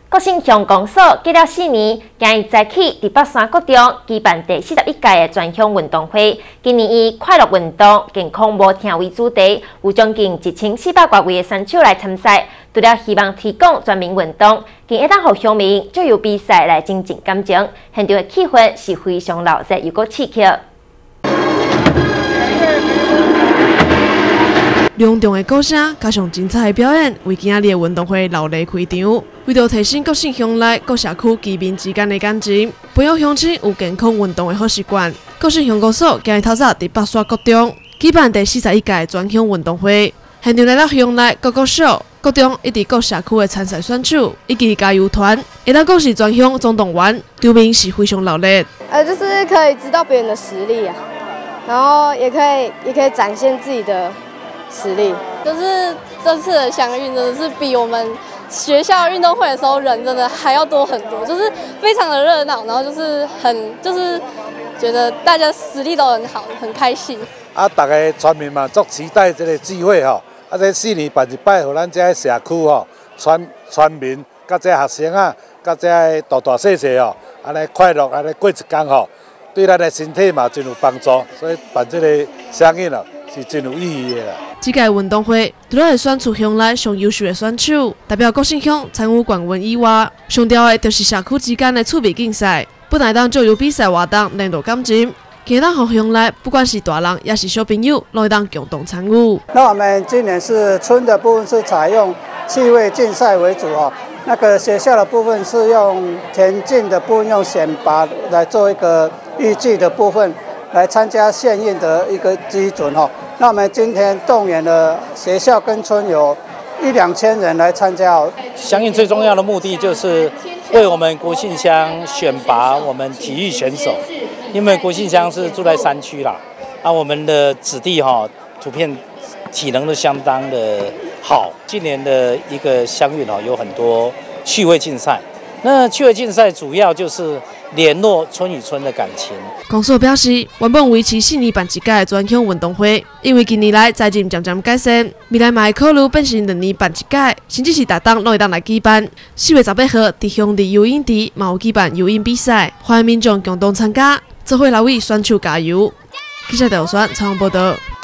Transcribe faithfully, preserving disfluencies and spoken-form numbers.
国信乡公所隔了四年，今日再起伫北山国中举办第四十一届的专项运动会。今年以快乐运动、健康无疼为主题，有将近一千四百多位的选手来参赛。除了希望推广全民运动，更会当互乡民借由比赛来增进感情。现场的气氛是非常热热又阁刺激。 隆重的鼓声加上精彩的表演，为今仔日的运动会热烈开场。为着提升国信乡内各社区居民之间的感情，培养乡亲有健康运动的好习惯，国信乡公所今日透早伫北沙国中举办第四十一届专项运动会，现场来到乡内各国小、国中以及各社区的参赛选手以及加油团，会当讲是专项总动员，场面是非常热烈。 呃，就是可以知道别人的实力啊，然后也可以也可以展现自己的实力。 就是这次的乡运真的是比我们学校运动会的时候人真的还要多很多，就是非常的热闹，然后就是很就是觉得大家实力都很好，很开心。 啊，大家村民嘛，足期待这个聚会吼。啊，这四年办一摆，互咱这社区吼，村村民、甲这学生啊，甲这大大小小吼，安尼快乐安尼过一天吼，对咱的身体嘛真有帮助，所以办这个乡运啊，是真有意义的啦。 这届运动会除了会选出乡内上优秀的选手，代表国信乡参与冠军以外，上吊的就是社区之间的趣味竞赛，不但当借由比赛活动联络感情，更当互乡内不管是大人也是小朋友，都会当共同参与。 那我们今年是春的部分是采用趣味竞赛为主哦，那个学校的部分是用田径的部分用选拔来做一个预计的部分，来参加县运的一个基准哦。那我们今天动员了学校跟村有一两千人来参加哦。 乡运最重要的目的就是为我们国信乡选拔我们体育选手，因为国信乡是住在山区啦，啊，我们的子弟哈、哦，普遍体能都相当的好。今年的一个乡运哦，有很多趣味竞赛，那趣味竞赛主要就是联络村与村的感情。 公所表示，原本维持四年办一届的专项运动会，因为近年来财政渐渐改善，未来嘛会考虑变成两年办一届，甚至是逐档拢会当来举办。四月十八号，伫乡里游泳池嘛有举办游泳比赛，欢迎民众共同参加，做伙来为选手加油。记者刘选采访报道。